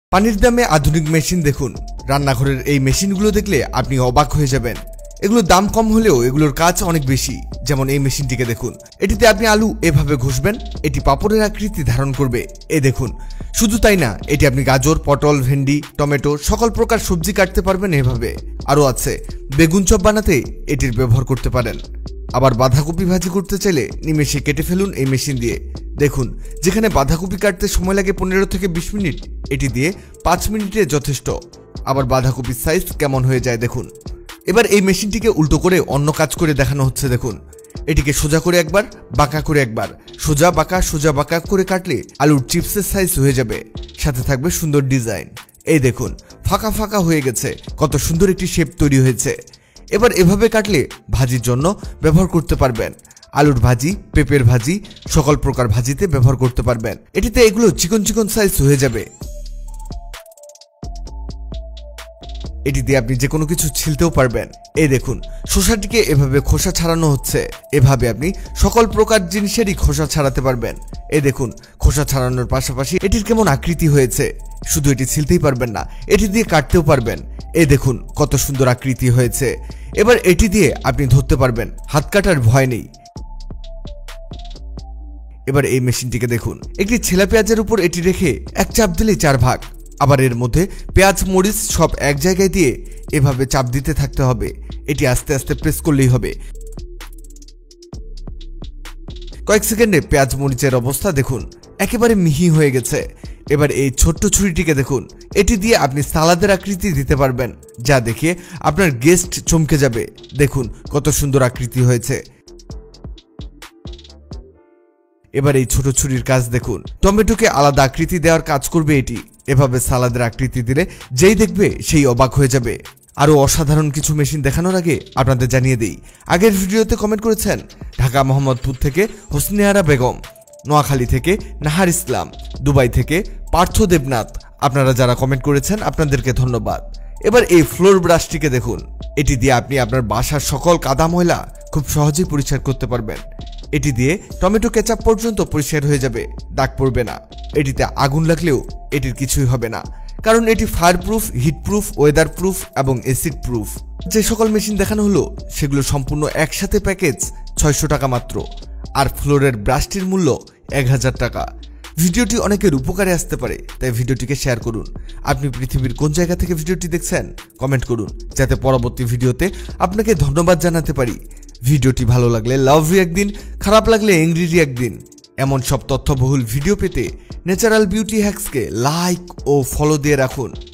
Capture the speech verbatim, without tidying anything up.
পানির দামে আধুনিক মেশিন দেখুন। রান্নাঘরের এই মেশিনগুলো দেখলে আপনি অবাক হয়ে যাবেন। এগুলোর দাম কম হলেও এগুলোর কাজ অনেক বেশি। যেমন এই মেশিনটিকে দেখুন, এটিতে আপনি আলু এভাবে ঘষবেন, এটি পাপড়ের আকৃতি ধারণ করবে। এই দেখুন, শুধু তাই না, এটি আপনি গাজর, পটল, ভেন্ডি, টমেটো সকল প্রকার সবজি কাটতে পারবেন এভাবে। আরও আছে, বেগুন চপ বানাতে এটির ব্যবহার করতে পারেন। আবার বাঁধাকপি ভাজি করতে চাইলে নিমেষে কেটে ফেলুন এই মেশিন দিয়ে। দেখুন, যেখানে বাঁধাকপি কাটতে সময় লাগে পনেরো থেকে বিশ মিনিট, এটি দিয়ে পাঁচ মিনিটে যথেষ্ট। আবার বাঁধাকপির সাইজ কেমন হয়ে যায় দেখুন। এবার এই মেশিনটিকে উল্টো করে অন্য কাজ করে দেখানো হচ্ছে দেখুন। এটিকে সোজা করে একবার, বাঁকা করে একবার, সোজা বাঁকা সোজা বাঁকা করে কাটলে আলুর চিপসের সাইজ হয়ে যাবে, সাথে থাকবে সুন্দর ডিজাইন। এই দেখুন, ফাঁকা ফাঁকা হয়ে গেছে, কত সুন্দর একটি শেপ তৈরি হয়েছে। এবার এভাবে কাটলে ভাজির জন্য ব্যবহার করতে পারবেন। আলুর ভাজি, পেঁপের ভাজি, সকল প্রকার ভাজিতে ব্যবহার করতে পারবেন। এটিতে এগুলো চিকন চিকন সাইজ হয়ে যাবে। এটি দিয়ে আপনি যে কোনো কিছু ছিলতেও পারবেন। এই দেখুন, শসাটিকে এভাবে খোসা ছাড়ানো হচ্ছে। এভাবে আপনি সকল প্রকার জিনিসেরই খোসা ছাড়াতে পারবেন। এই দেখুন, খোসা ছাড়ানোর পাশাপাশি এটির কেমন আকৃতি হয়েছে। শুধু এটি ছিলতেই পারবেন না, এটি দিয়ে কাটতেও পারবেন। এই দেখুন, কত সুন্দর আকৃতি হয়েছে। এবার এটি দিয়ে আপনি ধরতে পারবেন, হাত কাটার ভয় নেই। এবার এই মেশিনটিকে দেখুন, একটি ছেলা পেঁয়াজের উপর এটি রেখে এক চাপ দিলেই চার ভাগ। আবার এর মধ্যে পেঁয়াজ, মরিচ সব এক জায়গায় দিয়ে এভাবে চাপ দিতে থাকতে হবে। এটি আস্তে আস্তে প্রেস করলেই হবে। কয়েক সেকেন্ডে পেঁয়াজ মরিচের অবস্থা দেখুন, একেবারে মিহি হয়ে গেছে। এবার এই ছোট্ট ছুরিটিকে দেখুন, এটি দিয়ে আপনি সালাদের আকৃতি দিতে পারবেন, যা দেখে আপনার গেস্ট চমকে যাবে। দেখুন কত সুন্দর আকৃতি হয়েছে। এবার এই ছোট ছুরির কাজ দেখুন, টমেটোকে আলাদা আকৃতি দেওয়ার কাজ করবে এটি। এভাবে সালাদের আকৃতি দিলে যেই দেখবে সেই অবাক হয়ে যাবে। আরও অসাধারণ কিছু মেশিন দেখানোর আগে আপনাদের জানিয়ে দেই, আগের ভিডিওতে কমেন্ট করেছেন ঢাকা মোহাম্মদপুর থেকে হোসনিয়ারা বেগম, নোয়াখালী থেকে নাহার ইসলাম, দুবাই থেকে পার্থ দেবনাথ। আপনারা যারা কমেন্ট করেছেন আপনাদেরকে ধন্যবাদ। এবার এই ফ্লোর ব্রাশটিকে দেখুন, এটি দিয়ে আপনি আপনার বাসার সকল কাদা ময়লা খুব সহজেই পরিষ্কার করতে পারবেন। এটি দিয়ে টমেটো কেচাপ পর্যন্ত পরিষ্কার হয়ে যাবে, দাগ পড়বে না। এটিতে আগুন লাগলেও এটির কিছুই হবে না, কারণ এটি fire proof, heat proof, weather proof এবং অ্যাসিড প্রুফ। যে সকল মেশিন দেখানো হলো সেগুলো সম্পূর্ণ একসাথে প্যাকেজ ছয়শো টাকা মাত্র, আর ফ্লোরের ব্রাশটির মূল্য এক হাজার টাকা। ভিডিওটি অনেকের উপকারে আসতে পারে, তাই ভিডিওটিকে শেয়ার করুন। আপনি পৃথিবীর কোন জায়গা থেকে ভিডিওটি দেখছেন কমেন্ট করুন, যাতে পরবর্তী ভিডিওতে আপনাকে ধন্যবাদ জানাতে পারি। ভিডিওটি ভালো লাগলে লাভ রিঅ্যাক্ট দিন, খারাপ লাগলে এংরি রিঅ্যাক্ট দিন। এমন সব তথ্যবহুল ভিডিও পেতে ন্যাচারাল বিউটি হ্যাক্সকে লাইক ও ফলো দিয়ে রাখুন।